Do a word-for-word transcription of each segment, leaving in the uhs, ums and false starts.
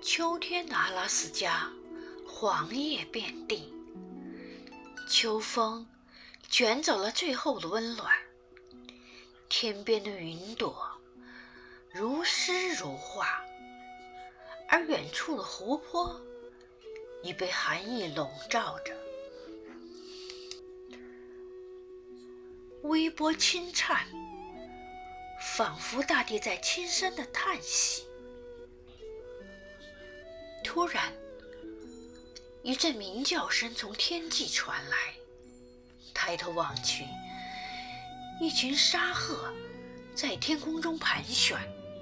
秋天的阿拉斯加，黄叶遍地，秋风卷走了最后的温暖，天边的云朵如诗如画，而远处的湖泊已被寒意笼罩着。微波轻颤，仿佛大地在轻声地叹息。突然，一阵鸣叫声从天际传来，抬头望去，一群沙鹤在天空中盘旋，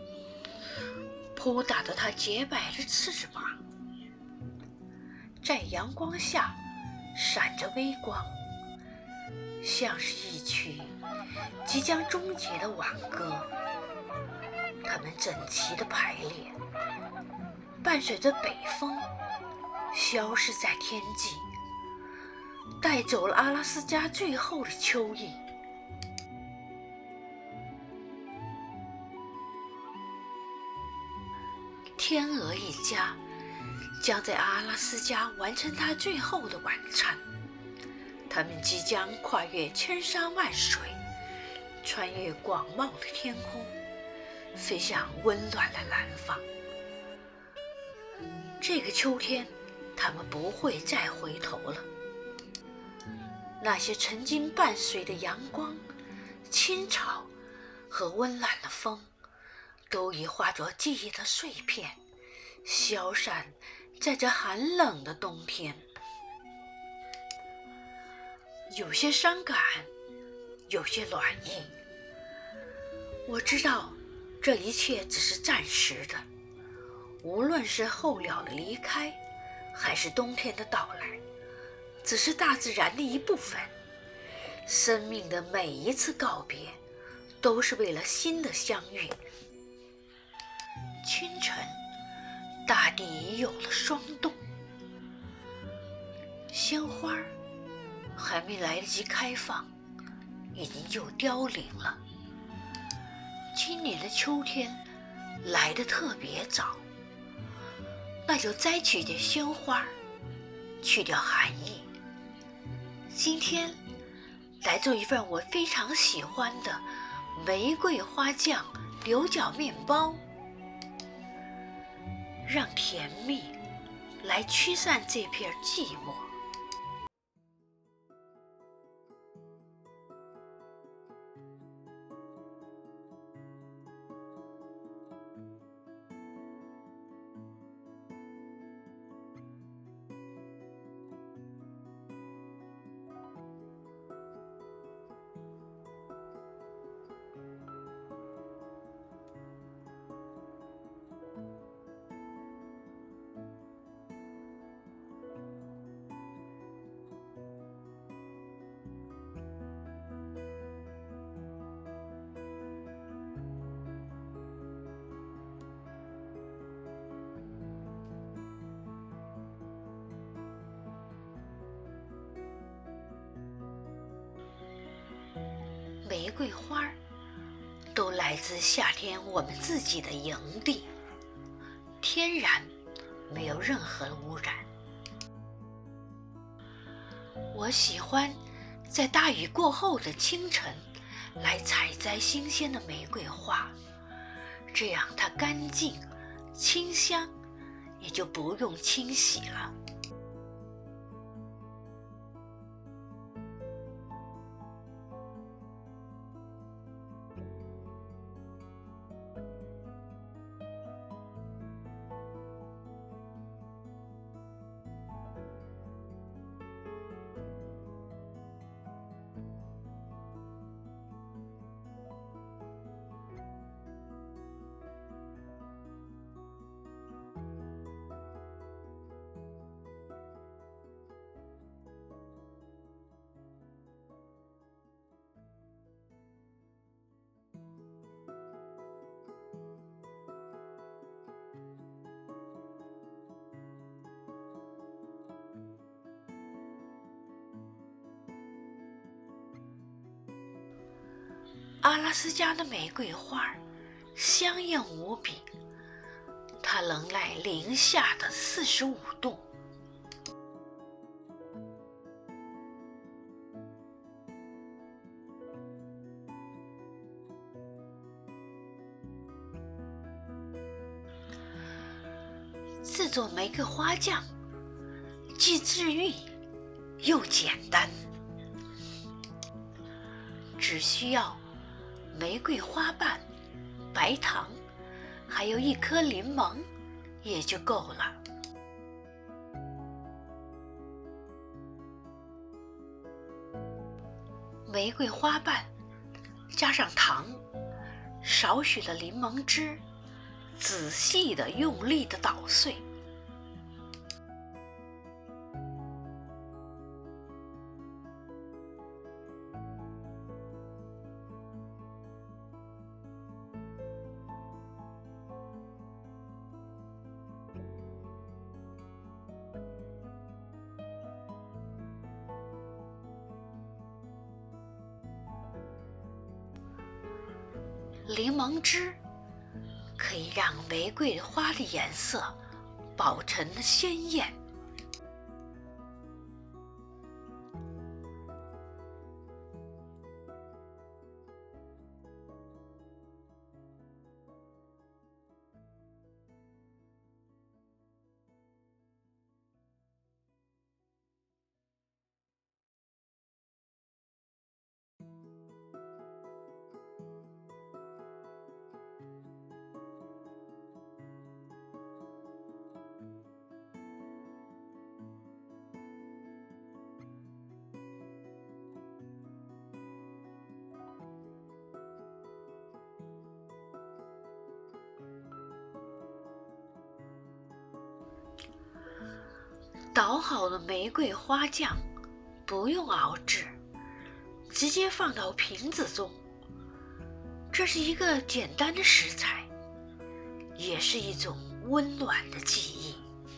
扑打着它洁白的翅膀，在阳光下闪着微光，像是一曲即将终结的挽歌。它们整齐地排列，伴随着北风消失在天际，带走了阿拉斯加最后的秋意。天鹅一家将在阿拉斯加完成它最后的晚餐，他们即将跨越千山万水，穿越广袤的天空，飞向温暖的南方。这个秋天，他们不会再回头了。那些曾经伴随的阳光、青草和温暖的风，都已化作记忆的碎片，消散在这寒冷的冬天。有些伤感，有些暖意。我知道这一切只是暂时的，无论是候鸟的离开，还是冬天的到来，只是大自然的一部分。生命的每一次告别，都是为了新的相遇。清晨，大地已有了霜冻，鲜花还没来得及开放，已经就凋零了。今年的秋天来得特别早，那就摘取点鲜花，去掉寒意。今天来做一份我非常喜欢的玫瑰花酱牛角面包，让甜蜜来驱散这片寂寞。玫瑰花都来自夏天我们自己的营地，天然，没有任何的污染。我喜欢在大雨过后的清晨来采摘新鲜的玫瑰花，这样它干净清香，也就不用清洗了。阿拉斯加的玫瑰花香艳无比， 它冷来零下的四十五度。制作玫瑰花酱既治愈又简单，只需要玫瑰花瓣、白糖，还有一颗柠檬也就够了。玫瑰花瓣加上糖，少许的柠檬汁，仔细的用力的捣碎。柠檬汁可以让玫瑰花的颜色保持鲜艳。捣好的玫瑰花酱不用熬制，直接放到瓶子中。这是一个简单的食材，也是一种温暖的记忆。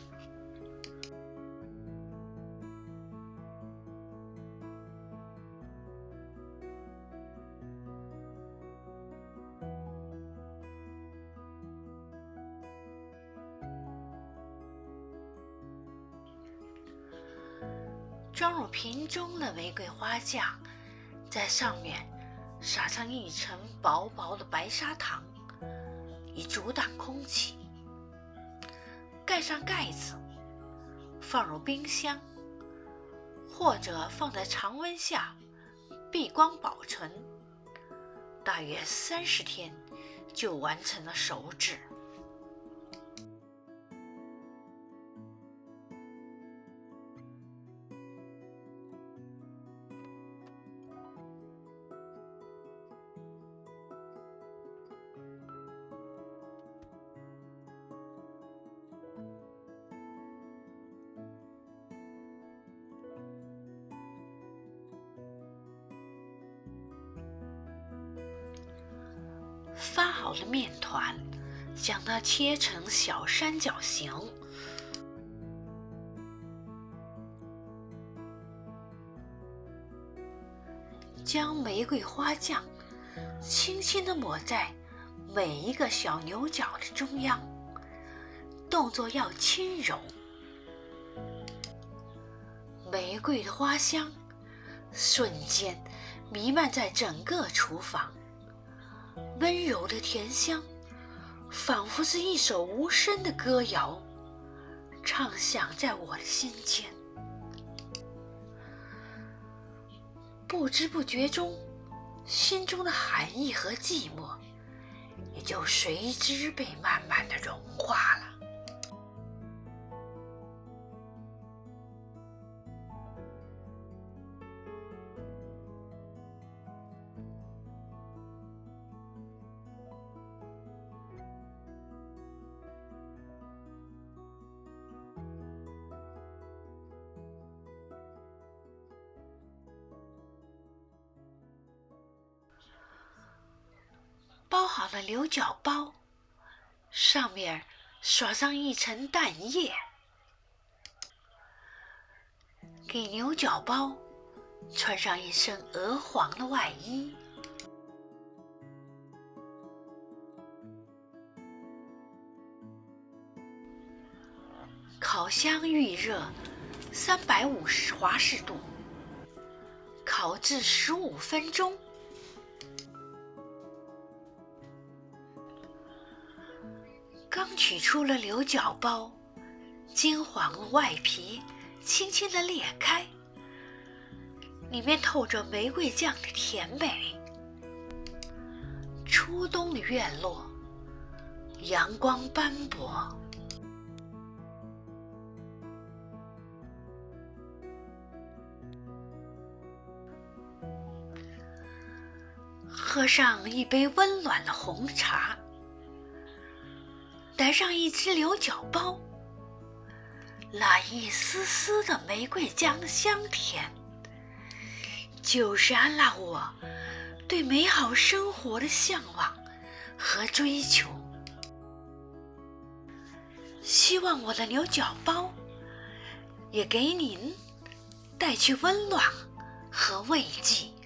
装入瓶中的玫瑰花酱，在上面撒上一层薄薄的白砂糖，以阻挡空气。盖上盖子，放入冰箱，或者放在常温下避光保存，大约三十天就完成了熟制。发好的面团，将它切成小三角形，将玫瑰花酱轻轻地抹在每一个小牛角的中央，动作要轻柔。玫瑰的花香瞬间弥漫在整个厨房，温柔的甜香仿佛是一首无声的歌谣，唱响在我的心间。不知不觉中，心中的寒意和寂寞也就随之被慢慢的融化了。包好了牛角包，上面刷上一层蛋液，给牛角包穿上一身鹅黄的外衣。 烤箱预热三百五十华氏度，烤至十五分钟。刚取出了牛角包，金黄外皮轻轻地裂开，里面透着玫瑰酱的甜美。初冬的院落，阳光斑驳，喝上一杯温暖的红茶，来上一只牛角包，那一丝丝的玫瑰酱的香甜，就是安拉我对美好生活的向往和追求。希望我的牛角包也给您带去温暖和慰藉。